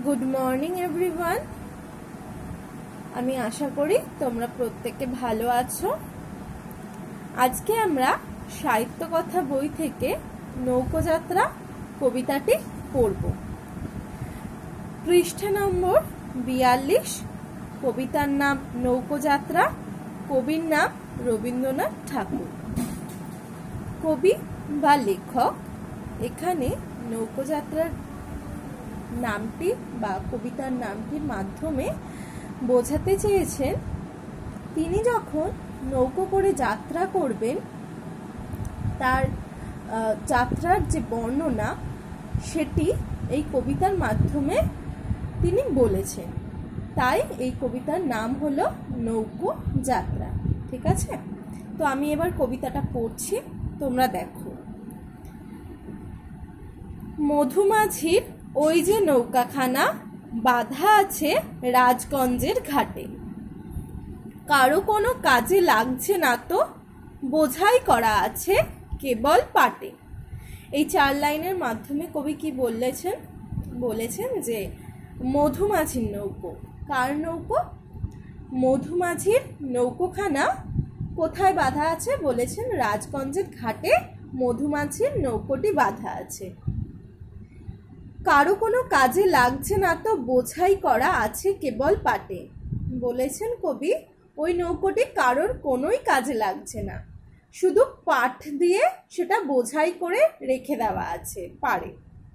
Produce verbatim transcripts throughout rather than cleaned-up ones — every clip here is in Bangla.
Good morning everyone. আমি আশা করি তোমরা প্রত্যেকে ভালো আছো। আজকে আমরা সাহিত্য কথা বই থেকে নৌকোযাত্রা কবিতাটি পড়ব। পৃষ্ঠা নম্বর বিয়াল্লিশ। কবিতার নাম নৌকোযাত্রা, কবির নাম রবীন্দ্রনাথ ঠাকুর। কবি বা লেখক এখানে নৌকোযাত্রার নামটি বা কবিতার নামটির মাধ্যমে বোঝাতে চেয়েছেন তিনি যখন নৌকো করে যাত্রা করবেন তার যাত্রার যে বর্ণনা সেটি এই কবিতার মাধ্যমে তিনি বলেছেন। তাই এই কবিতার নাম হলো নৌকো যাত্রা। ঠিক আছে, তো আমি এবার কবিতাটা পড়ছি, তোমরা দেখো। মধুমাঝির ওই যে নৌকাখানা বাঁধা আছে রাজগঞ্জের ঘাটে, কারো কোনো কাজে লাগছে না তো, বোঝাই করা আছে কেবল পাটে। এই চার লাইনের মাধ্যমে কবি কি বলেছেন? বলেছেন যে মধুমাঝির নৌকো। কার নৌকো? মধুমাঝির নৌকোখানা কোথায় বাঁধা আছে? বলেছেন রাজগঞ্জের ঘাটে মধুমাঝির নৌকোটি বাঁধা আছে। কারো কোনো কাজে লাগছে না তো, বোঝাই করা আছে কেবল পাটে। বলেছেন কবি ওই নৌকোটি কারোর কোনোই কাজে লাগছে না, শুধু পাট দিয়ে সেটা বোঝাই করে রেখে দেওয়া আছে পাড়ে।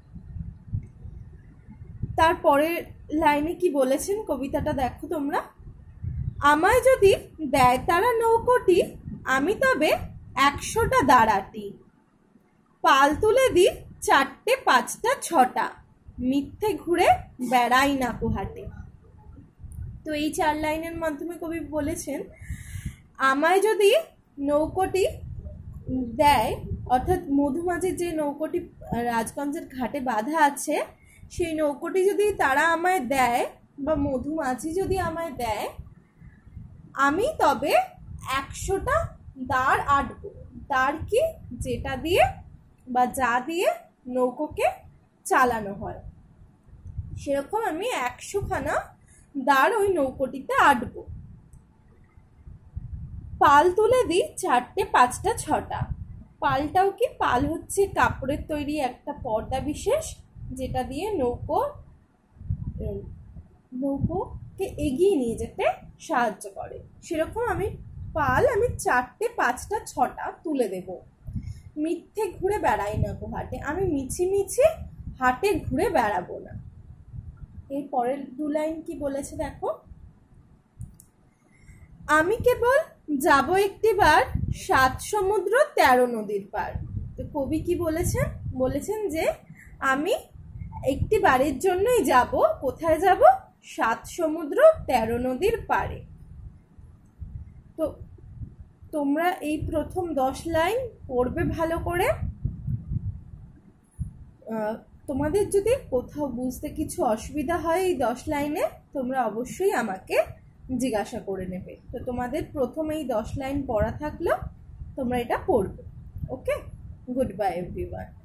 তারপরের লাইনে কি বলেছেন কবিতাটা দেখো তোমরা। আমায় যদি দেয় তারা নৌকোটি, আমি তবে একশোটা দাঁড়াটি, পাল তুলে দিই চারটে পাঁচটা ছটা, মিথ্যে ঘুরে বেড়াই না পোহাটে। তো এই চার লাইনের মাধ্যমে কবি বলেছেন আমায় যদি নৌকোটি দেয়, অর্থাৎ মধুমাঝির যে নৌকোটি রাজগঞ্জের ঘাটে বাঁধা আছে সেই নৌকোটি যদি তারা আমায় দেয় বা মধুমাঝি যদি আমায় দেয়, আমি তবে একশোটা দাঁড় আটবো। দাঁড় কি? যেটা দিয়ে বা যা দিয়ে নৌকোকে চালানো হয়, সেরকম আমি একশোখানা দাঁড় ওই নৌকোটিতে আটবো। পাল তুলে দিই চারটে পাঁচটা ছটা। পালটাও কি? পাল হচ্ছে কাপড়ের তৈরি একটা পর্দা বিশেষ, যেটা দিয়ে নৌকো নৌকোকে এগিয়ে নিয়ে যেতে সাহায্য করে। সেরকম আমি পাল আমি চারটে পাঁচটা ছটা তুলে দেব। মিথ্যে ঘুরে বেড়াই না গো হাটে, আমি মিছি মিছি হাটে ঘুরে বেড়াবো না। এর পরের দু লাইন কি বলেছে দেখো। আমি কেবল যাব একটিবার সাত সমুদ্র তেরো নদীর পার। তো কবি কি বলেছেন? বলেছেন যে আমি একটি বারের জন্যই যাব। কোথায় যাব? সাত সমুদ্র তেরো নদীর পারে। তো তোমরা এই প্রথম দশ লাইন পড়বে ভালো করে। তোমাদের যদি কোথাও বুঝতে কিছু অসুবিধা হয় এই দশ লাইনে, তোমরা অবশ্যই আমাকে জিজ্ঞাসা করে নেবে। তো তোমাদের প্রথম এই দশ লাইন পড়া থাকলো, তোমরা এটা পড়বে। Okay, good bye everyone.